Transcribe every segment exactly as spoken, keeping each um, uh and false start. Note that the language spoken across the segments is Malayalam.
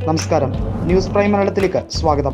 നമസ്കാരം, ന്യൂസ് പ്രൈം മലയാളത്തിലേക്ക് സ്വാഗതം.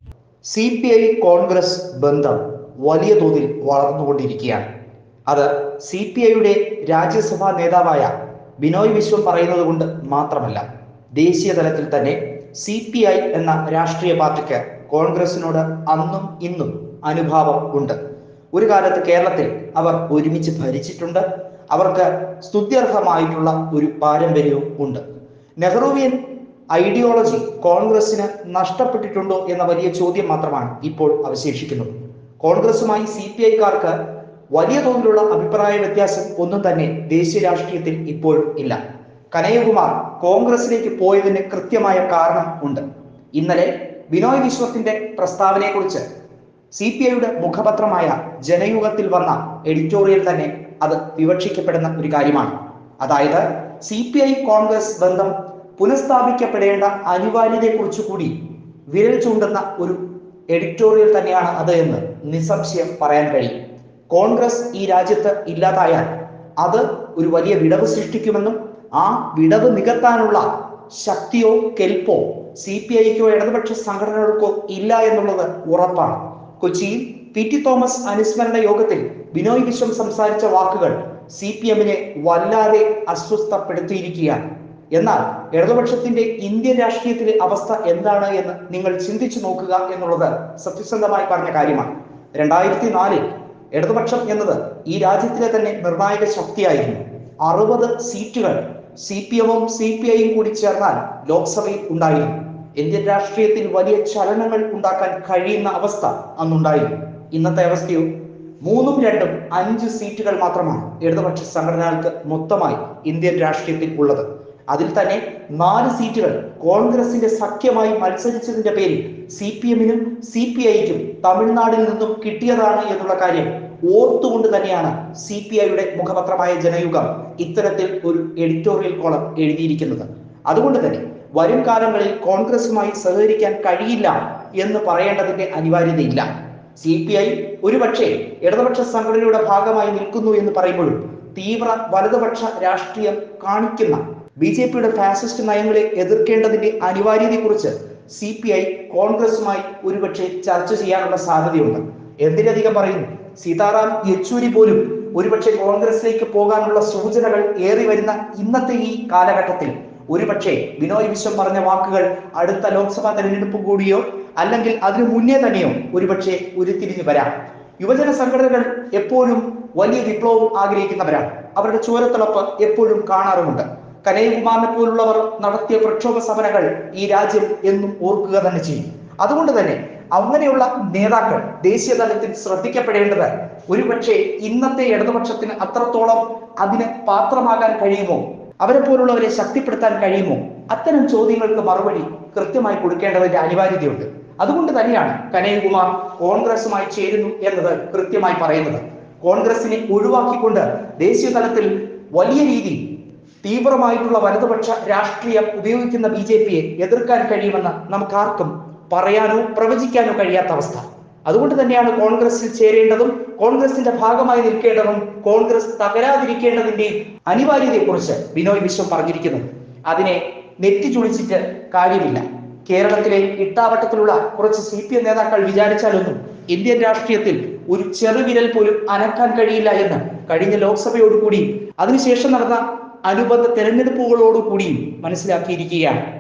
സി പി ഐ കോൺഗ്രസ് ബന്ധം വലിയ തോതിൽ വളർന്നുകൊണ്ടിരിക്കുകയാണ്. അത് സി പി ഐയുടെ രാജ്യസഭാ നേതാവായ ബിനോയ് വിശ്വം പറയുന്നത് കൊണ്ട് മാത്രമല്ല, ദേശീയ തലത്തിൽ തന്നെ സി പി ഐ എന്ന രാഷ്ട്രീയ പാർട്ടിക്ക് കോൺഗ്രസിനോട് അന്നും ഇന്നും അനുഭാവം ഉണ്ട്. ഒരു കാലത്ത് കേരളത്തിൽ അവർ ഒരുമിച്ച് ഭരിച്ചിട്ടുണ്ട്. അവർക്ക് സ്തുത്യർഹമായിട്ടുള്ള ഒരു പാരമ്പര്യവും ഉണ്ട്. നെഹ്റുവിയൻ ഐഡിയോളജി കോൺഗ്രസിന് നഷ്ടപ്പെട്ടിട്ടുണ്ടോ എന്ന വലിയ ചോദ്യം മാത്രമാണ് ഇപ്പോൾ അവശേഷിക്കുന്നത്. കോൺഗ്രസുമായി സി പി ഐക്കാർക്ക് വലിയ തോതിലുള്ള അഭിപ്രായ വ്യത്യാസം ഒന്നും തന്നെ ദേശീയ രാഷ്ട്രീയത്തിൽ ഇപ്പോൾ ഇല്ല. കനയ്യകുമാർ കോൺഗ്രസിലേക്ക് പോയതിന് കൃത്യമായ കാരണം ഉണ്ട്. ഇന്നലെ ബിനോയ് വിശ്വത്തിന്റെ പ്രസ്താവനയെക്കുറിച്ച് സി പി ഐയുടെ മുഖപത്രമായ ജനയുഗത്തിൽ വന്ന എഡിറ്റോറിയൽ തന്നെ അത് വിവക്ഷിക്കപ്പെടുന്ന ഒരു കാര്യമാണ്. അതായത് സി പി ഐ കോൺഗ്രസ് ബന്ധം പുനഃസ്ഥാപിക്കപ്പെടേണ്ട അനിവാര്യതയെക്കുറിച്ച് കൂടി വിരൽ ചൂണ്ടുന്ന ഒരു എഡിറ്റോറിയൽ തന്നെയാണ് അത് എന്ന് നിസ്സംശയം പറയാൻ കഴിയും. കോൺഗ്രസ് ഈ രാജ്യത്ത് ഇല്ലാതായാൽ അത് ഒരു വലിയ വിടവ് സൃഷ്ടിക്കുമെന്നും ആ വിടവ് നികത്താനുള്ള ശക്തിയോ കെൽപ്പോ സി പി ഐക്കോ ഇടതുപക്ഷ സംഘടനകൾക്കോ ഇല്ല എന്നുള്ളത് ഉറപ്പാണ്. കൊച്ചിയിൽ പി ടി തോമസ് അനുസ്മരണ യോഗത്തിൽ ബിനോയ് വിശ്വം സംസാരിച്ച വാക്കുകൾ സി പി എമ്മിനെ വല്ലാതെ അസ്വസ്ഥപ്പെടുത്തിയിരിക്കുകയാണ്. എന്നാൽ ഇടതുപക്ഷത്തിന്റെ ഇന്ത്യൻ രാഷ്ട്രീയത്തിലെ അവസ്ഥ എന്താണ് എന്ന് നിങ്ങൾ ചിന്തിച്ചു നോക്കുക എന്നുള്ളത് സത്യസന്ധമായി പറഞ്ഞ കാര്യമാണ്. രണ്ടായിരത്തി നാലിൽ ഇടതുപക്ഷം എന്നത് ഈ രാജ്യത്തിലെ തന്നെ നിർണായക ശക്തിയായിരുന്നു. അറുപത് സീറ്റുകൾ സി പി എമ്മും സി പി ഐയും കൂടി ചേർന്നാൽ ലോക്സഭയിൽ ഉണ്ടായിരുന്നു. ഇന്ത്യൻ രാഷ്ട്രീയത്തിൽ വലിയ ചലനങ്ങൾ ഉണ്ടാക്കാൻ കഴിയുന്ന അവസ്ഥ അന്നുണ്ടായിരുന്നു. ഇന്നത്തെ അവസ്ഥയോ മൂന്നും രണ്ടും അഞ്ച് സീറ്റുകൾ മാത്രമാണ് ഇടതുപക്ഷ സംഘടനകൾക്ക് മൊത്തമായി ഇന്ത്യൻ രാഷ്ട്രീയത്തിൽ ഉള്ളത്. അതിൽ തന്നെ നാല് സീറ്റുകൾ കോൺഗ്രസിന്റെ സഖ്യമായി മത്സരിച്ചതിന്റെ പേരിൽ സി പി എമ്മിനും സി പി ഐക്കും തമിഴ്നാടിൽ നിന്നും കിട്ടിയതാണ് എന്നുള്ള കാര്യം ഓർത്തുകൊണ്ട് തന്നെയാണ് സി പി ഐയുടെ മുഖപത്രമായ ജനയുഗം ഇത്തരത്തിൽ ഒരു എഡിറ്റോറിയൽ കോളം എഴുതിയിരിക്കുന്നത്. അതുകൊണ്ട് തന്നെ വരും കാലങ്ങളിൽ കോൺഗ്രസുമായി സഹകരിക്കാൻ കഴിയില്ല എന്ന് പറയേണ്ടതിന്റെ അനിവാര്യതയില്ല. സി പി ഐ ഒരുപക്ഷെ ഇടതുപക്ഷ സംഘടനയുടെ ഭാഗമായി നിൽക്കുന്നു എന്ന് പറയുമ്പോഴും തീവ്ര വലതുപക്ഷ രാഷ്ട്രീയം കാണിക്കുന്ന ബി ജെ പിയുടെ ഫാസിസ്റ്റ് നയങ്ങളെ എതിർക്കേണ്ടതിന്റെ അനിവാര്യതയെക്കുറിച്ച് സി പി ഐ കോൺഗ്രസുമായി ഒരുപക്ഷെ ചർച്ച ചെയ്യാനുള്ള സാധ്യതയുണ്ട്. എന്തിനധികം പറയുന്നു, സീതാറാം യെച്ചൂരി പോലും ഒരുപക്ഷെ കോൺഗ്രസിലേക്ക് പോകാനുള്ള സൂചനകൾ ഏറി വരുന്ന ഇന്നത്തെ ഈ കാലഘട്ടത്തിൽ ഒരുപക്ഷെ ബിനോയ് വിശ്വം പറഞ്ഞ വാക്കുകൾ അടുത്ത ലോക്സഭാ തെരഞ്ഞെടുപ്പ് കൂടിയോ അല്ലെങ്കിൽ അതിനു മുന്നേ തന്നെയോ ഒരുപക്ഷെ ഉരുത്തിരിഞ്ഞു വരാം. യുവജന സംഘടനകൾ എപ്പോഴും വലിയ വിപ്ലവം ആഗ്രഹിക്കുന്നവരാണ്. അവരുടെ ചോരത്തിളപ്പ് എപ്പോഴും കാണാറുമുണ്ട്. കനയ്യകുമാറിനെ പോലുള്ളവർ നടത്തിയ പ്രക്ഷോഭ സമരങ്ങൾ ഈ രാജ്യം എന്നും ഓർക്കുക തന്നെ ചെയ്യും. അതുകൊണ്ട് തന്നെ അങ്ങനെയുള്ള നേതാക്കൾ ദേശീയ തലത്തിൽ ശ്രദ്ധിക്കപ്പെടേണ്ടത് ഒരുപക്ഷെ ഇന്നത്തെ ഇടതുപക്ഷത്തിന് അത്രത്തോളം അതിന് പാത്രമാകാൻ കഴിയുമോ, അവരെ പോലുള്ളവരെ ശക്തിപ്പെടുത്താൻ കഴിയുമോ, അത്തരം ചോദ്യങ്ങൾക്ക് മറുപടി കൃത്യമായി കൊടുക്കേണ്ടതിന്റെ അനിവാര്യതയുണ്ട്. അതുകൊണ്ട് തന്നെയാണ് കനയ്യകുമാർ കോൺഗ്രസുമായി ചേരുന്നു എന്നത് കൃത്യമായി പറയുന്നത്. കോൺഗ്രസിനെ ഒഴിവാക്കിക്കൊണ്ട് ദേശീയ തലത്തിൽ വലിയ രീതിയിൽ തീവ്രമായിട്ടുള്ള വലതുപക്ഷ രാഷ്ട്രീയം ഉപയോഗിക്കുന്ന ബി ജെ പിയെ എതിർക്കാൻ കഴിയുമെന്ന് നമുക്ക് ആർക്കും പറയാനോ പ്രവചിക്കാനോ കഴിയാത്ത അവസ്ഥ. അതുകൊണ്ട് തന്നെയാണ് കോൺഗ്രസിൽ ചേരേണ്ടതും കോൺഗ്രസിന്റെ ഭാഗമായി നിൽക്കേണ്ടതും കോൺഗ്രസ് തകരാതിരിക്കേണ്ടതിന്റെയും അനിവാര്യതയെക്കുറിച്ച് ബിനോയ് വിശ്വം പറഞ്ഞിരിക്കുന്നത്. അതിനെ നെറ്റി ചുളിച്ചിട്ട് കാര്യമില്ല. കേരളത്തിലെ ഇട്ടാവട്ടത്തിലുള്ള കുറച്ച് സി പി എം നേതാക്കൾ വിചാരിച്ചാലൊന്നും ഇന്ത്യൻ രാഷ്ട്രീയത്തിൽ ഒരു ചെറുവിരൽ പോലും അനക്കാൻ കഴിയില്ല എന്ന് കഴിഞ്ഞ ലോക്സഭയോടുകൂടി അതിനുശേഷം നടന്ന അനുബന്ധ തെരഞ്ഞെടുപ്പുകളോടുകൂടിയും മനസ്സിലാക്കിയിരിക്കുകയാണ്.